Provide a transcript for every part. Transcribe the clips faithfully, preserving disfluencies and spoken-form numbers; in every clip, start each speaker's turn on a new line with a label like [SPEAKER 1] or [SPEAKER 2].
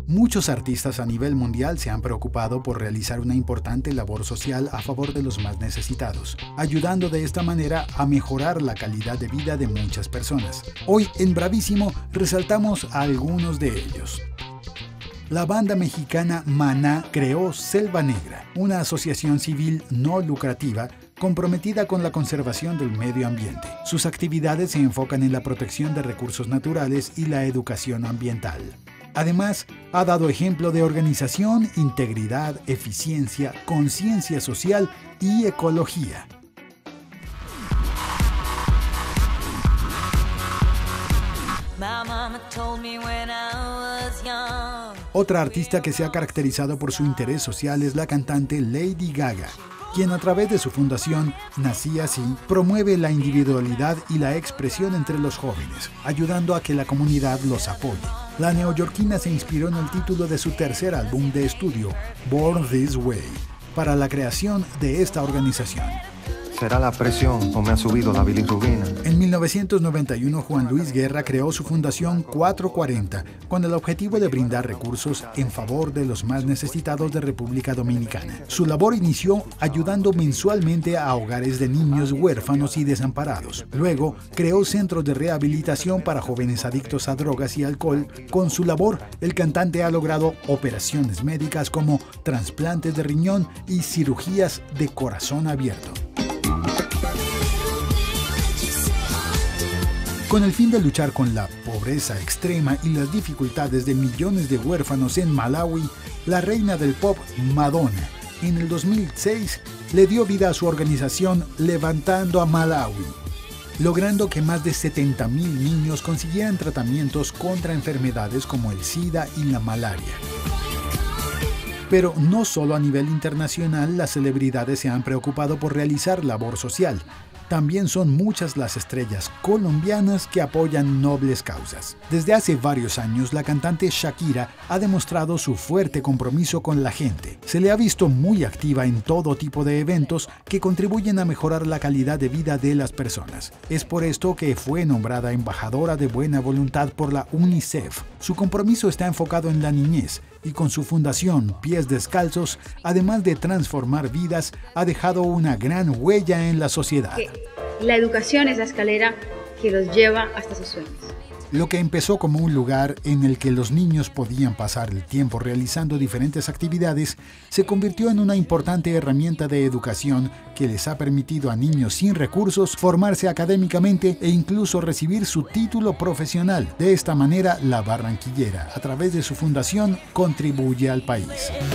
[SPEAKER 1] Muchos artistas a nivel mundial se han preocupado por realizar una importante labor social a favor de los más necesitados, ayudando de esta manera a mejorar la calidad de vida de muchas personas. Hoy en Bravísimo resaltamos a algunos de ellos. La banda mexicana Maná creó Selva Negra, una asociación civil no lucrativa comprometida con la conservación del medio ambiente. Sus actividades se enfocan en la protección de recursos naturales y la educación ambiental. Además, ha dado ejemplo de organización, integridad, eficiencia, conciencia social y ecología. Otra artista que se ha caracterizado por su interés social es la cantante Lady Gaga, quien a través de su fundación Nací Así promueve la individualidad y la expresión entre los jóvenes, ayudando a que la comunidad los apoye. La neoyorquina se inspiró en el título de su tercer álbum de estudio, Born This Way, para la creación de esta organización.
[SPEAKER 2] ¿Será la presión o me ha subido la bilirrubina?
[SPEAKER 1] En mil novecientos noventa y uno, Juan Luis Guerra creó su fundación cuatrocientos cuarenta con el objetivo de brindar recursos en favor de los más necesitados de República Dominicana. Su labor inició ayudando mensualmente a hogares de niños huérfanos y desamparados. Luego, creó centros de rehabilitación para jóvenes adictos a drogas y alcohol. Con su labor, el cantante ha logrado operaciones médicas como trasplantes de riñón y cirugías de corazón abierto. Con el fin de luchar con la pobreza extrema y las dificultades de millones de huérfanos en Malawi, la reina del pop, Madonna, en el dos mil seis le dio vida a su organización Levantando a Malawi, logrando que más de setenta mil niños consiguieran tratamientos contra enfermedades como el SIDA y la malaria. Pero no solo a nivel internacional las celebridades se han preocupado por realizar labor social. También son muchas las estrellas colombianas que apoyan nobles causas. Desde hace varios años, la cantante Shakira ha demostrado su fuerte compromiso con la gente. Se le ha visto muy activa en todo tipo de eventos que contribuyen a mejorar la calidad de vida de las personas. Es por esto que fue nombrada embajadora de buena voluntad por la UNICEF. Su compromiso está enfocado en la niñez, y con su fundación Pies Descalzos, además de transformar vidas, ha dejado una gran huella en la sociedad.
[SPEAKER 3] La educación es la escalera que los lleva hasta sus sueños.
[SPEAKER 1] Lo que empezó como un lugar en el que los niños podían pasar el tiempo realizando diferentes actividades, se convirtió en una importante herramienta de educación que les ha permitido a niños sin recursos formarse académicamente e incluso recibir su título profesional. De esta manera, la barranquillera, a través de su fundación, contribuye al país.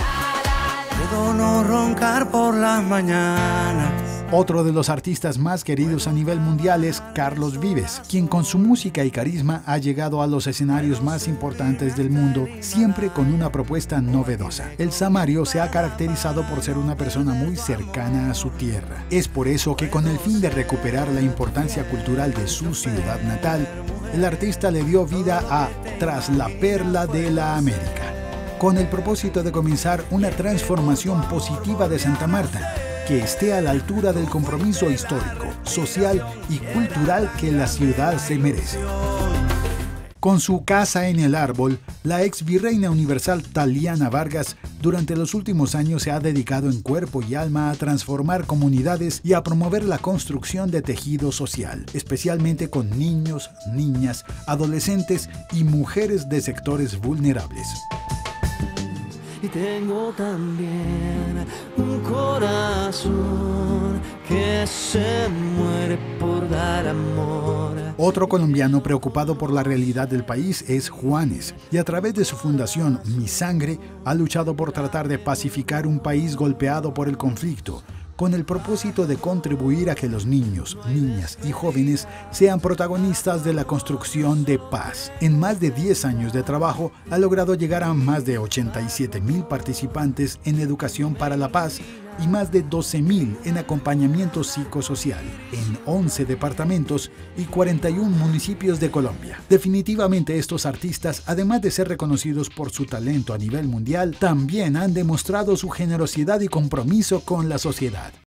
[SPEAKER 4] Puedo no roncar por las mañanas.
[SPEAKER 1] Otro de los artistas más queridos a nivel mundial es Carlos Vives, quien con su música y carisma ha llegado a los escenarios más importantes del mundo, siempre con una propuesta novedosa. El Samario se ha caracterizado por ser una persona muy cercana a su tierra. Es por eso que, con el fin de recuperar la importancia cultural de su ciudad natal, el artista le dio vida a Tras la Perla de la América, con el propósito de comenzar una transformación positiva de Santa Marta, que esté a la altura del compromiso histórico, social y cultural que la ciudad se merece. Con su Casa en el Árbol, la ex virreina universal Taliana Vargas durante los últimos años se ha dedicado en cuerpo y alma a transformar comunidades y a promover la construcción de tejido social, especialmente con niños, niñas, adolescentes y mujeres de sectores vulnerables.
[SPEAKER 4] Y tengo también un corazón que se muere por dar amor.
[SPEAKER 1] Otro colombiano preocupado por la realidad del país es Juanes, y a través de su fundación Mi Sangre ha luchado por tratar de pacificar un país golpeado por el conflicto, con el propósito de contribuir a que los niños, niñas y jóvenes sean protagonistas de la construcción de paz. En más de diez años de trabajo, ha logrado llegar a más de ochenta y siete mil participantes en educación para la paz y más de doce mil en acompañamiento psicosocial, en once departamentos y cuarenta y uno municipios de Colombia. Definitivamente estos artistas, además de ser reconocidos por su talento a nivel mundial, también han demostrado su generosidad y compromiso con la sociedad.